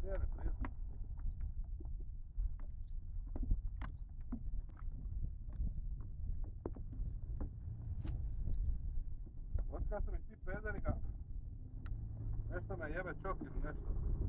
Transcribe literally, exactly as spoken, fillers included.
Nije mi blizu. Otkad su mi ti pederi ga... Nešto me jebe čok ili nešto.